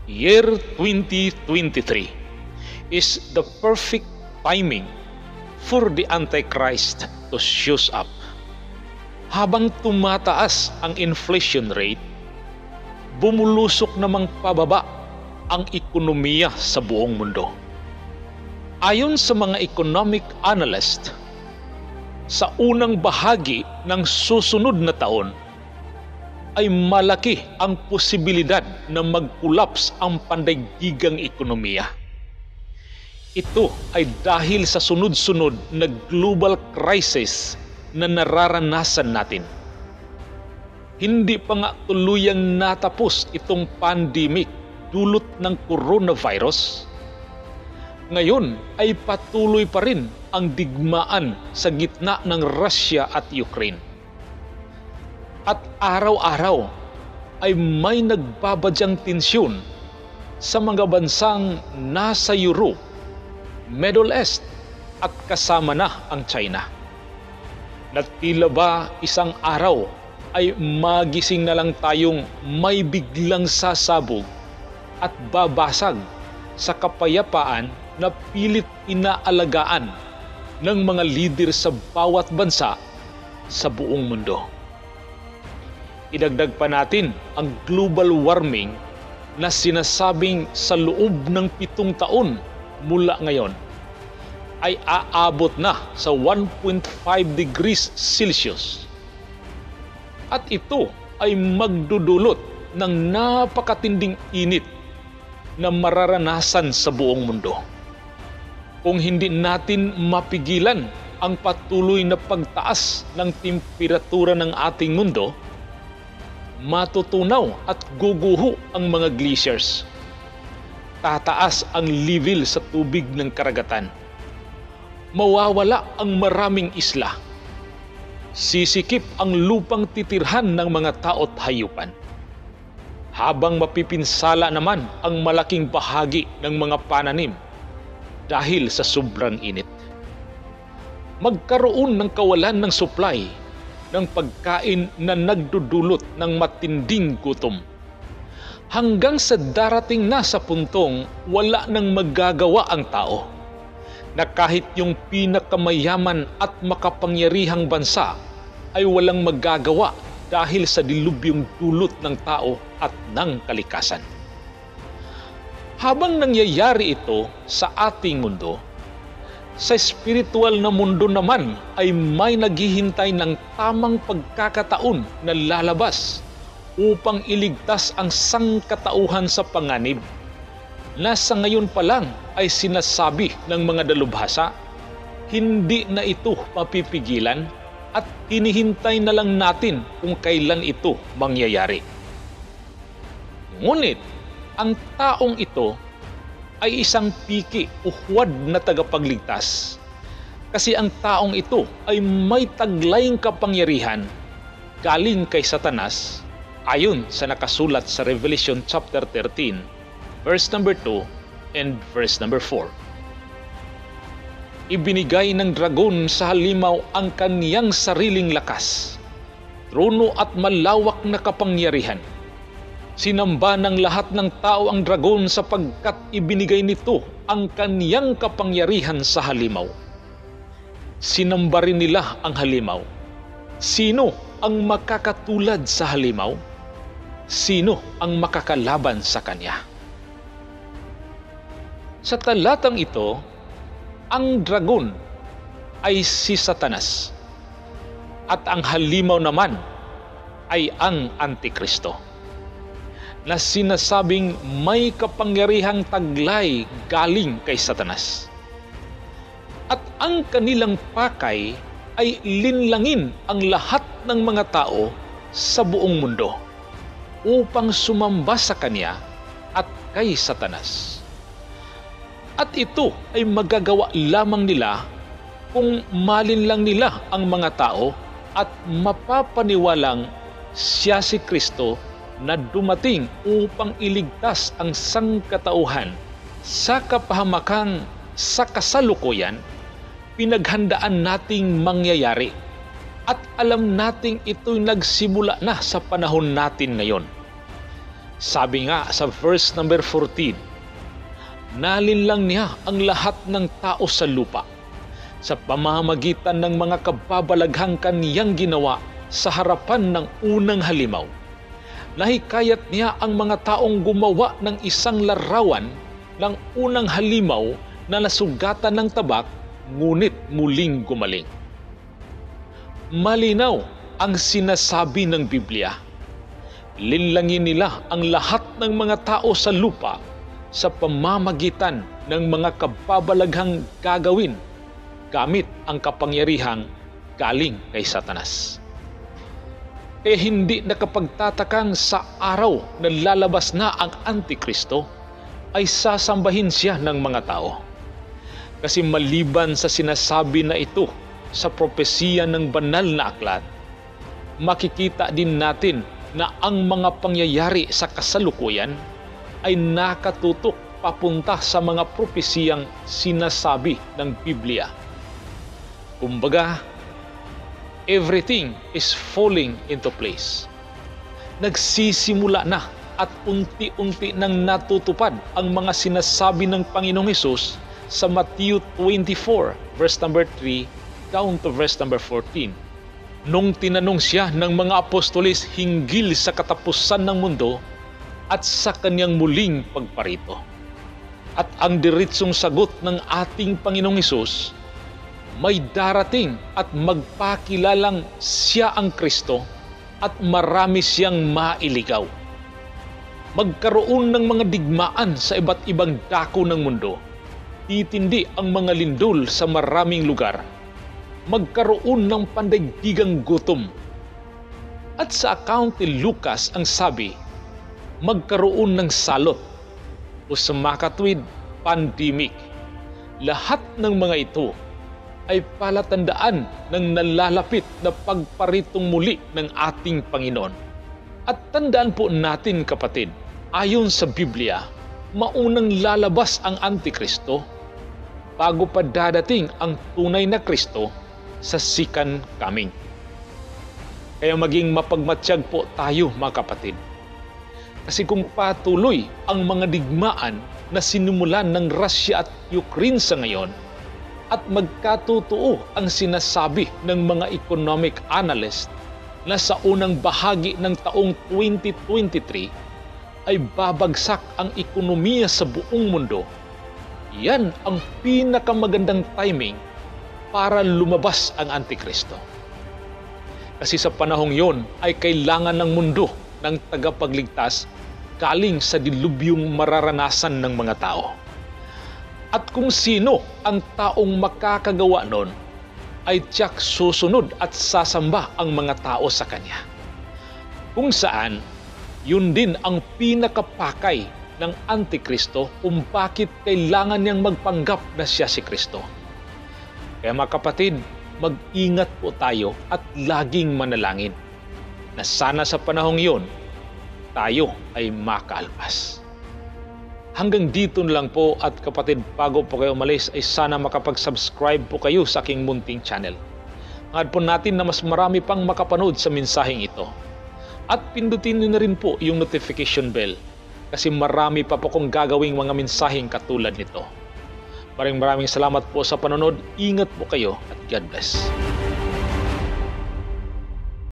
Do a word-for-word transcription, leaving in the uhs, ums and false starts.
year twenty twenty-three is the perfect timing for the Antichrist to shows up. Habang tumataas ang inflation rate, bumulusok namang pababa ang ekonomiya sa buong mundo. Ayon sa mga economic analyst, sa unang bahagi ng susunod na taon ay malaki ang posibilidad na mag-collapse ang pandaigdigang ekonomiya. Ito ay dahil sa sunod-sunod na global crisis na nararanasan natin. Hindi pa nga tuluyang natapos itong pandemic dulot ng coronavirus. Ngayon ay patuloy pa rin ang digmaan sa gitna ng Russia at Ukraine. At araw-araw ay may nagbabadyang tensyon sa mga bansang nasa Europe, Middle East at kasama na ang China. Na tila ba isang araw ay magising na lang tayong may biglang sasabog at babasag sa kapayapaan na pilit inaalagaan ng mga lider sa bawat bansa sa buong mundo. Idagdag pa natin ang global warming na sinasabing sa loob ng pitong taon mula ngayon ay aabot na sa one point five degrees Celsius. At ito ay magdudulot ng napakatinding init na mararanasan sa buong mundo. Kung hindi natin mapigilan ang patuloy na pagtaas ng temperatura ng ating mundo, matutunaw at guguho ang mga glaciers. Tataas ang level sa tubig ng karagatan. Mawawala ang maraming isla. Sisikip ang lupang titirhan ng mga tao't hayupan. Habang mapipinsala naman ang malaking bahagi ng mga pananim dahil sa sobrang init. Magkaroon ng kawalan ng supply ng pagkain na nagdudulot ng matinding gutom. Hanggang sa darating na sa puntong wala nang magagawa ang tao, na kahit yung pinakamayaman at makapangyarihang bansa ay walang magagawa dahil sa dilubyong dulot ng tao at ng kalikasan. Habang nangyayari ito sa ating mundo, sa spiritual na mundo naman ay may naghihintay ng tamang pagkakataon na lalabas upang iligtas ang sangkatauhan sa panganib na sa ngayon pa lang ay sinasabi ng mga dalubhasa, hindi na ito mapipigilan at hinihintay na lang natin kung kailan ito mangyayari. Ngunit ang taong ito ay isang piki o huwad na tagapagligtas. Kasi ang taong ito ay may taglayng kapangyarihan galing kay Satanas ayon sa nakasulat sa Revelation chapter thirteen, verse number two and verse number four. Ibinigay ng dragon sa halimaw ang kaniyang sariling lakas, trono at malawak na kapangyarihan. Sinamba ng lahat ng tao ang dragon sapagkat ibinigay nito ang kaniyang kapangyarihan sa halimaw. Sinamba rin nila ang halimaw. Sino ang makakatulad sa halimaw? Sino ang makakalaban sa kanya? Sa talatang ito, ang dragon ay si Satanas at ang halimaw naman ay ang Antikristo, na sinasabing may kapangyarihang taglay galing kay Satanas. At ang kanilang pakay ay linlangin ang lahat ng mga tao sa buong mundo upang sumamba sa kanya at kay Satanas. At ito ay magagawa lamang nila kung malinlang nila ang mga tao at mapapaniwalang siya si Kristo na dumating upang iligtas ang sangkatauhan sa kapahamakang sa kasalukuyan pinaghandaan nating mangyayari at alam nating ito'y nagsimula na sa panahon natin ngayon. Sabi nga sa verse number fourteen, nalinlang niya ang lahat ng tao sa lupa sa pamamagitan ng mga kababalaghang kaniyang ginawa sa harapan ng unang halimaw. Nahikayat niya ang mga taong gumawa ng isang larawan ng unang halimaw na nasugatan ng tabak ngunit muling gumaling. Malinaw ang sinasabi ng Biblia. Linlangin nila ang lahat ng mga tao sa lupa sa pamamagitan ng mga kababalaghang gagawin gamit ang kapangyarihang galing kay Satanas. Kaya hindi nakapagtatakang sa araw na lalabas na ang Antikristo ay sasambahin siya ng mga tao. Kasi maliban sa sinasabi na ito sa propesiya ng banal na aklat, makikita din natin na ang mga pangyayari sa kasalukuyan ay nakatutok papunta sa mga propesiyang sinasabi ng Biblia. Kumbaga, everything is falling into place. Nagsisimula na at unti-unti nang natutupad ang mga sinasabi ng Panginoong Hesus sa Matthew twenty-four, verse number three, down to verse number fourteen. Nung tinanong siya ng mga apostoles hinggil sa katapusan ng mundo at sa kanyang muling pagparito. At ang diretsong sagot ng ating Panginoong Hesus, may darating at magpakilalang siya ang Kristo at marami siyang mailigaw. Magkaroon ng mga digmaan sa iba't ibang dako ng mundo. Titindi ang mga lindol sa maraming lugar. Magkaroon ng pandaigdigang gutom. At sa account ni Lucas ang sabi, magkaroon ng salot o sa makatwid, pandemic. Lahat ng mga ito ay palatandaan ng nalalapit na pagparitong muli ng ating Panginoon. At tandaan po natin kapatid, ayon sa Biblia, maunang lalabas ang Antikristo bago pa dadating ang tunay na Kristo sa second coming. Kaya maging mapagmatsyag po tayo mga kapatid. Kasi kung patuloy ang mga digmaan na sinimulan ng Russia at Ukraine sa ngayon at magkatotoo ang sinasabi ng mga economic analyst na sa unang bahagi ng taong twenty twenty-three ay babagsak ang ekonomiya sa buong mundo, yan ang pinakamagandang timing para lumabas ang Antikristo. Kasi sa panahong yon ay kailangan ng mundo ng tagapagligtas galing sa dilubyong mararanasan ng mga tao. At kung sino ang taong makakagawa nun, ay tiyak susunod at sasamba ang mga tao sa kanya. Kung saan, yun din ang pinakapakay ng Antikristo kung bakit kailangan niyang magpanggap na siya si Kristo. Kaya mga kapatid, mag-ingat po tayo at laging manalangin na sana sa panahong yun, tayo ay makaalpas. Hanggang dito lang po at kapatid, bago po kayo umalis ay sana makapag-subscribe po kayo sa aking munting channel. Hangad po natin na mas marami pang makapanood sa mensaheng ito. At pindutin niyo na rin po yung notification bell kasi marami pa po kong gagawing mga mensaheng katulad nito. Maraming maraming salamat po sa panonood. Ingat po kayo at God bless.